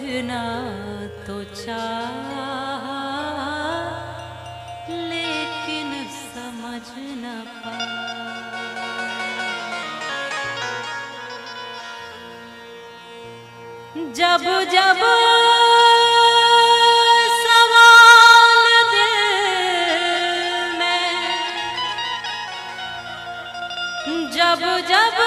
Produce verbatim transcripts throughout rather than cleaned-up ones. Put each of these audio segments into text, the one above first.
समझना तो चाहा, लेकिन समझ न पाया। जब जब सवाल दिल में, जब जब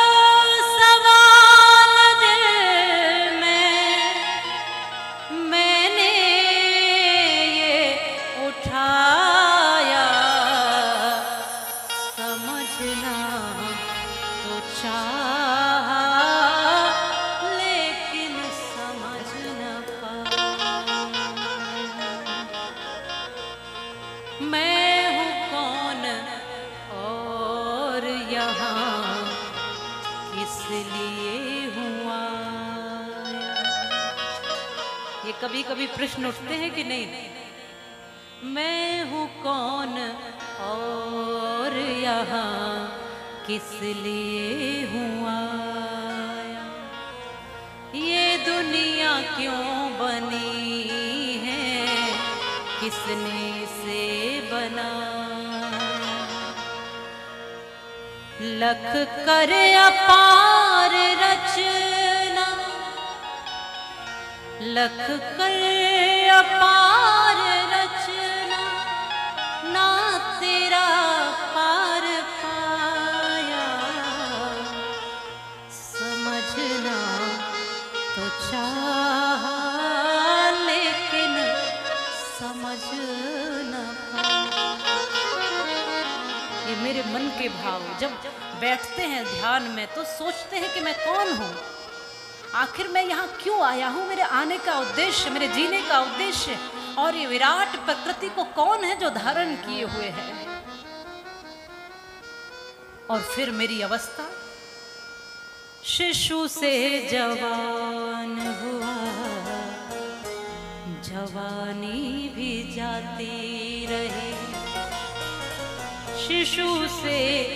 कभी कभी प्रश्न उठते हैं कि नहीं, मैं हूँ कौन और यहाँ किस लिए हूँ आया, ये दुनिया क्यों बनी है, किसने इसे बनाया। लख कर अपार रचना, लख कर अपार रचना, ना तेरा पार पाया। समझना तो चाहा, लेकिन समझ न पाया। ये मेरे मन के भाव जब बैठते हैं ध्यान में तो सोचते हैं कि मैं कौन हूँ, आखिर मैं यहाँ क्यों आया हूँ, मेरे आने का उद्देश्य, मेरे जीने का उद्देश्य, और ये विराट प्रकृति को कौन है जो धारण किए हुए है। और फिर मेरी अवस्था, शिशु से जवान हुआ, जवानी भी जाती रही। शिशु से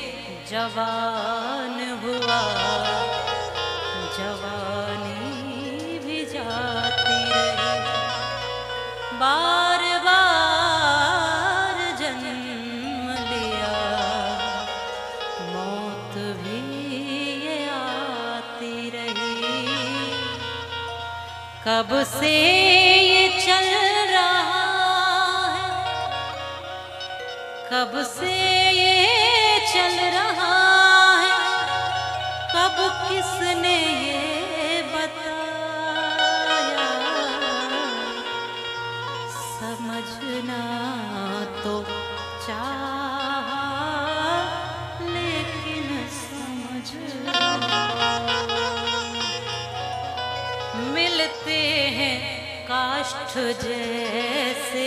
जवान हुआ, जवानी भी जाती रही। बार बार जन्म लिया, मौत भी ये आती रही। कब से ये चल रहा है, कब से ये चल रहा है, कब किसने ये बताया। समझना तो चाहा, लेकिन समझना। मिलते हैं काष्ठ जैसे,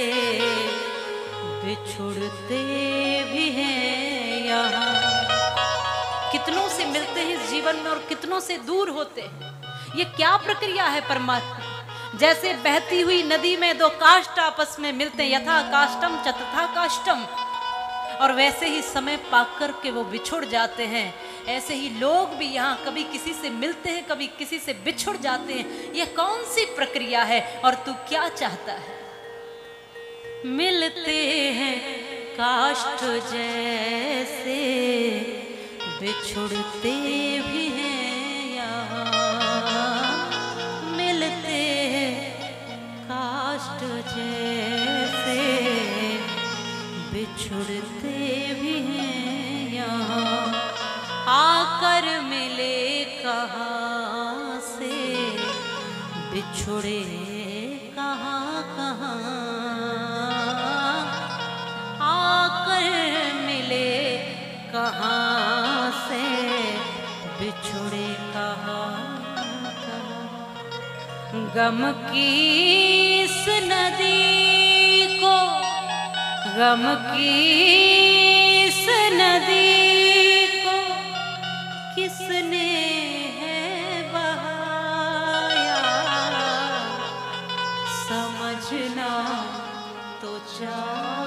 बिछुड़ते भी हैं यहाँ। कितनों से मिलते हैं इस जीवन में और कितनों से दूर होते हैं। ये क्या प्रक्रिया है परमात्मा। जैसे बहती हुई नदी में दो काष्ठ आपस में मिलते हैं, यथा काष्टम च तथा काष्टम, और वैसे ही समय पाकर के वो बिछुड़ जाते हैं। ऐसे ही लोग भी यहाँ कभी किसी से मिलते हैं, कभी किसी से बिछुड़ जाते हैं। ये कौन सी प्रक्रिया है और तू क्या चाहता है। मिलते हैं काष्ठ जैसे, बिछुड़ते भी हैं यहाँ। मिलते हैं काष्ठ जैसे, बिछुड़ते भी हैं यहाँ। आकर मिले कहाँ से, बिछुड़े कहाँ कहाँ। आकर मिले कहाँ से, बिछुड़े कहाँ कहाँ। गम की इस नदी को, गम की इस नदी को किसने है बहाया। समझना तो चाहा,